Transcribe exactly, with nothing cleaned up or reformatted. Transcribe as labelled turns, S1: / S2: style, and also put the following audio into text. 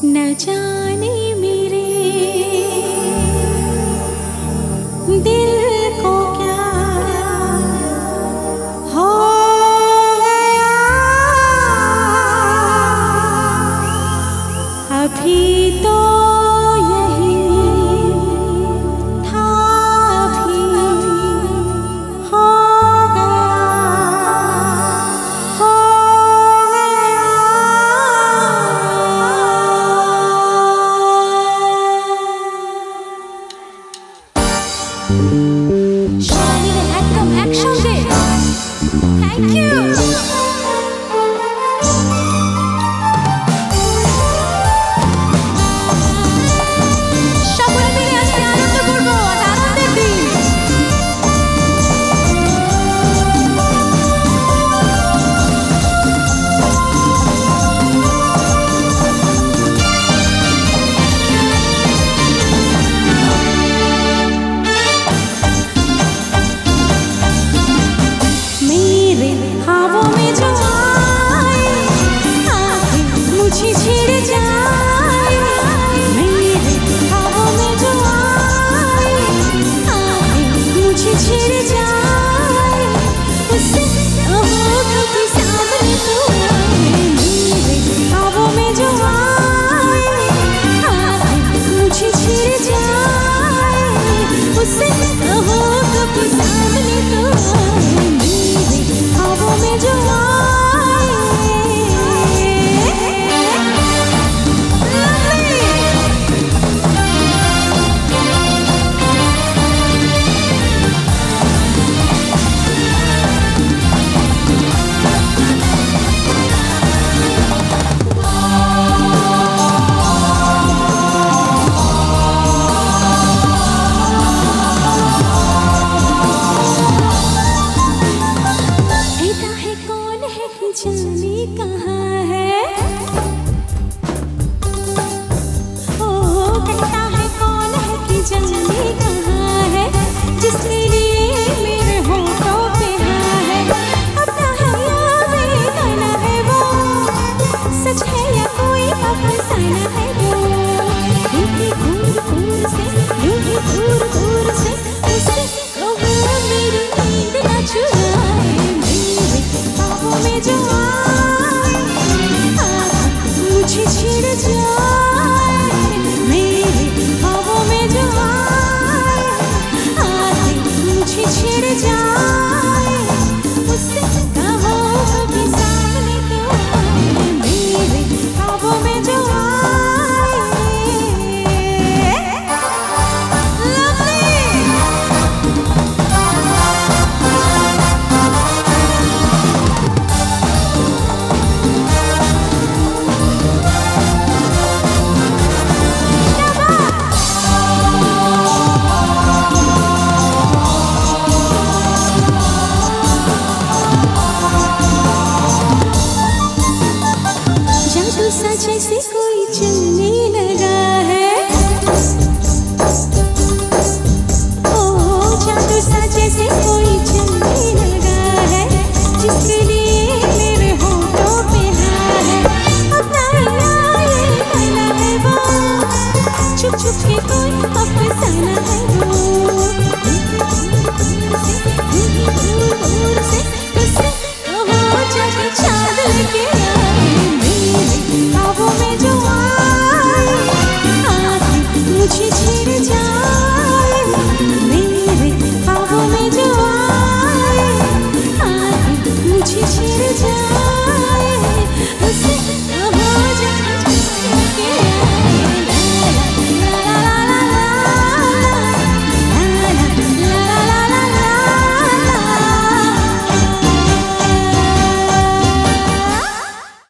S1: न जाने मेरे दिल को क्या हो गया, अभी तो यही था, अभी हो Thank you. जाने कहाँ है, ओ कहता है कौन है कि जाने कहाँ है, जिसने लिए मेरे होठों पे हाँ है, अपना है या बेगाना है वो, सच है या कोई अफसाना है वो, यूं ही दूर दूर से, यूं ही दूर दूर से उससे कहो मेरी नींद न चुराए, मेरे ख्वाबों में जो मुझे छिड़ जाए, मेरे ख्वाबों में जो आए मुझे छिड़ जाए, उससे कहो कभी सामने तो आए, मेरे ख्वाबों में जो जैसे कोई चल